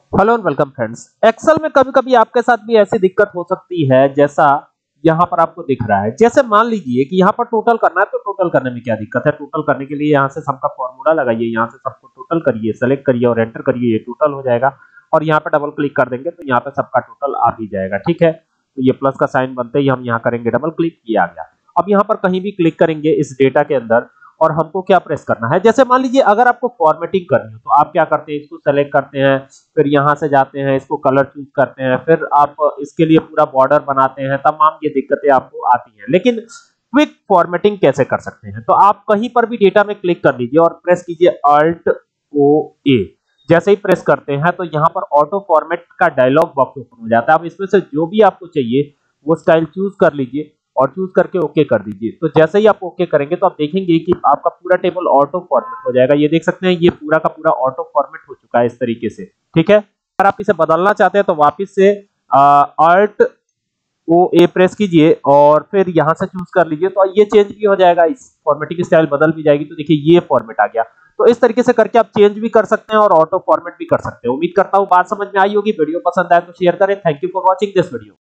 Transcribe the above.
Hello and welcome friends. Excel में कभी-कभी आपके साथ भी ऐसी दिक्कत हो सकती है जैसा यहाँ पर आपको दिख रहा है। जैसे मान लीजिए कि यहाँ पर टोटल करना है तो टोटल करने में क्या दिक्कत है? टोटल करने के लिए यहाँ से सम का फॉर्मूला लगाइए, यहाँ से सबको टोटल करिए, सेलेक्ट करिए और एंटर करिए, ये टोटल हो जाएगा और यहाँ पे डबल क्लिक कर देंगे तो यहाँ पे सबका टोटल आ भी जाएगा। ठीक है, तो ये प्लस का साइन बनते ही हम यहाँ करेंगे डबल क्लिक, ये आ गया। अब यहाँ पर कहीं भी क्लिक करेंगे इस डेटा के अंदर और हमको क्या प्रेस करना है, जैसे मान लीजिए अगर आपको फॉर्मेटिंग करनी हो तो आप क्या करते हैं, इसको सेलेक्ट करते हैं, फिर यहाँ से जाते हैं, इसको कलर चूज करते हैं, फिर आप इसके लिए पूरा बॉर्डर बनाते हैं, तमाम ये दिक्कतें आपको आती हैं। लेकिन क्विक फॉर्मेटिंग कैसे कर सकते हैं? तो आप कहीं पर भी डेटा में क्लिक कर लीजिए और प्रेस कीजिए अल्ट ओ ए। जैसे ही प्रेस करते हैं तो यहाँ पर ऑटो फॉर्मेट का डायलॉग बॉक्स ओपन हो जाता है। अब इसमें से जो भी आपको चाहिए वो स्टाइल चूज कर लीजिए और चूज करके ओके कर दीजिए। तो जैसे ही आप ओके करेंगे तो आप देखेंगे कि आपका पूरा टेबल ऑटो फॉर्मेट हो जाएगा। ये देख सकते हैं, ये पूरा का पूरा ऑटो फॉर्मेट हो चुका है इस तरीके से। ठीक है, अगर आप इसे बदलना चाहते हैं तो वापस से अल्ट ओ ए प्रेस कीजिए और फिर यहां से चूज कर लीजिए तो ये चेंज भी हो जाएगा, इस फॉर्मेटिंग स्टाइल बदल भी जाएगी। तो देखिए ये फॉर्मेट आ गया। तो इस तरीके से करके आप चेंज भी कर सकते हैं और ऑटो फॉर्मेट भी कर सकते हैं। उम्मीद करता हूं बात समझ में आई होगी। वीडियो पसंद आए तो शेयर करें। Thank you for watching this video.